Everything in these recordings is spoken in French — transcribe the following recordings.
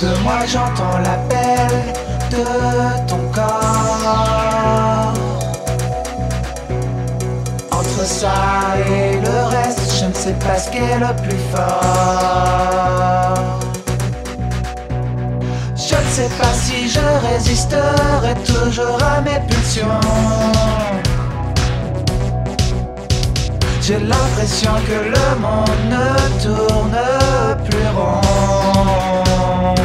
de moi j'entends l'appel de ton corps. Entre ça et le reste, je ne sais pas ce qui est le plus fort. Je ne sais pas si je résisterai toujours à mes pulsions. J'ai l'impression que le monde ne tourne plus rond.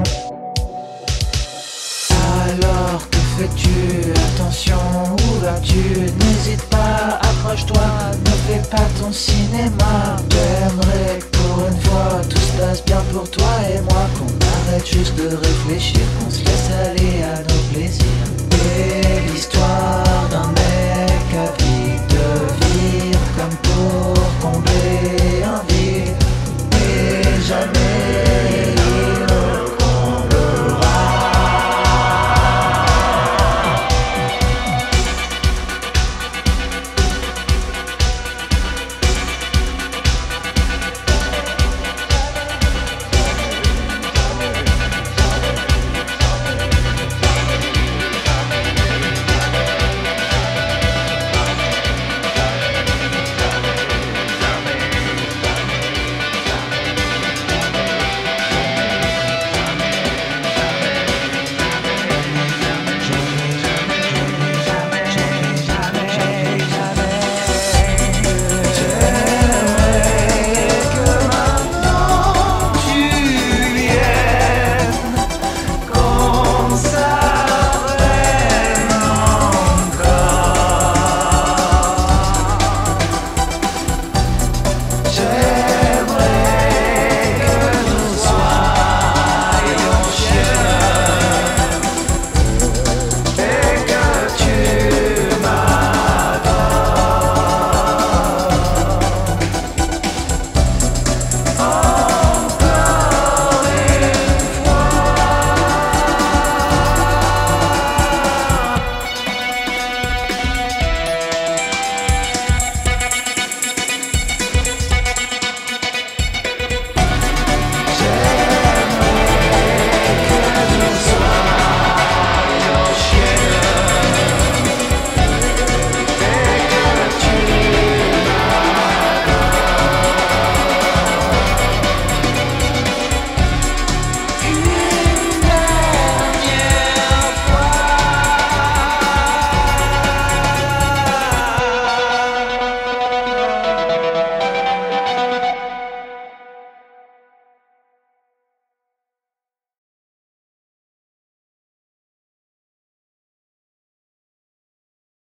Alors que fais-tu? Attention, où vas-tu? N'hésite pas, accroche-toi, ne fais pas ton cinéma. J'aimerais que pour une fois tout se passe bien pour toi et moi, qu'on arrête juste de réfléchir, qu'on se laisse aller à nos plaisirs. Et l'histoire d'un mec avide de vivre comme pour combler un vide. Et jamais